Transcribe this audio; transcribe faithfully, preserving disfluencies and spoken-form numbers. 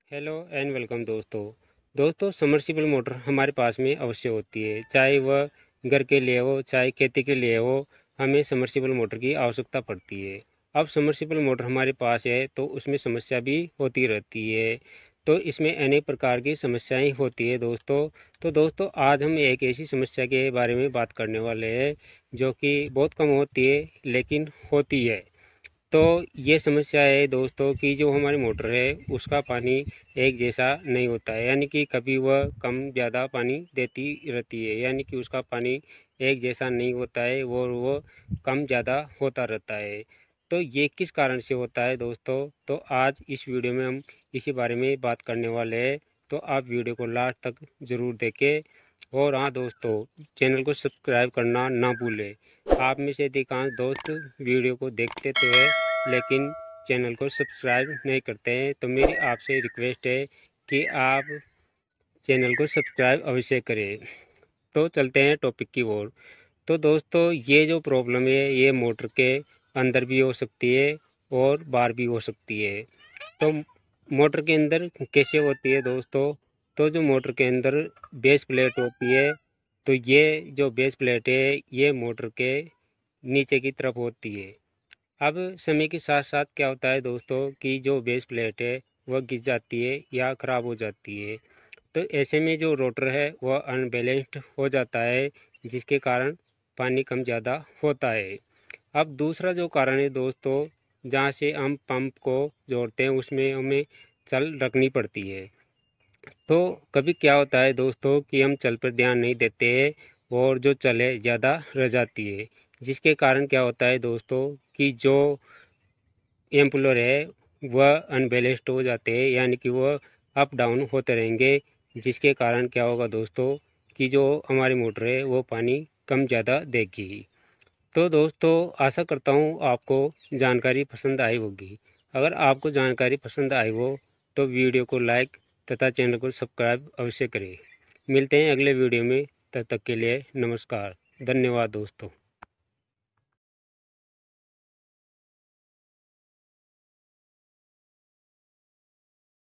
Hello and welcome दोस्तों। दोस्तों submersible motor हमारे पास में अवश्य होती है, चाहे वह घर के लिए हो चाहे खेती के लिए हो, हमें समर्सिबल मोटर की आवश्यकता पड़ती है। अब समर्सिबल मोटर हमारे पास है तो उसमें समस्या भी होती रहती है, तो इसमें अनेक प्रकार की समस्याएं होती है दोस्तों। तो दोस्तों आज हम एक ऐसी समस्या के बारे में बात करने वाले हैं जो कि बहुत कम होती है लेकिन होती है। तो ये समस्या है दोस्तों कि जो हमारी मोटर है उसका पानी एक जैसा नहीं होता है, यानी कि कभी वह कम ज़्यादा पानी देती रहती है, यानी कि उसका पानी एक जैसा नहीं होता है और वो कम ज़्यादा होता रहता है। तो ये किस कारण से होता है दोस्तों, तो आज इस वीडियो में हम इसी बारे में बात करने वाले हैं। तो आप वीडियो को लास्ट तक ज़रूर देखें। और हाँ दोस्तों, चैनल को सब्सक्राइब करना ना भूलें। आप में से अधिकांश दोस्त वीडियो को देखते तो है लेकिन चैनल को सब्सक्राइब नहीं करते हैं, तो मेरी आपसे रिक्वेस्ट है कि आप चैनल को सब्सक्राइब अवश्य करें। तो चलते हैं टॉपिक की ओर। तो दोस्तों ये जो प्रॉब्लम है ये मोटर के अंदर भी हो सकती है और बाहर भी हो सकती है। तो मोटर के अंदर कैसे होती है दोस्तों, तो जो मोटर के अंदर बेस प्लेट होती है, तो ये जो बेस प्लेट है ये मोटर के नीचे की तरफ होती है। अब समय के साथ साथ क्या होता है दोस्तों कि जो बेस प्लेट है वह गिर जाती है या ख़राब हो जाती है, तो ऐसे में जो रोटर है वह अनबैलेंस्ड हो जाता है, जिसके कारण पानी कम ज़्यादा होता है। अब दूसरा जो कारण है दोस्तों, जहाँ से हम पंप को जोड़ते हैं उसमें हमें चल रखनी पड़ती है। तो कभी क्या होता है दोस्तों कि हम चल पर ध्यान नहीं देते हैं और जो चल है ज़्यादा रह जाती है, जिसके कारण क्या होता है दोस्तों कि जो एम्पलर है वह अनबैलेंस्ड हो जाते हैं, यानी कि वह अप डाउन होते रहेंगे, जिसके कारण क्या होगा दोस्तों कि जो हमारी मोटर है वो पानी कम ज़्यादा देगी। तो दोस्तों आशा करता हूँ आपको जानकारी पसंद आई होगी। अगर आपको जानकारी पसंद आई हो तो वीडियो को लाइक तथा चैनल को सब्सक्राइब अवश्य करें। मिलते हैं अगले वीडियो में, तब तक के लिए नमस्कार, धन्यवाद दोस्तों।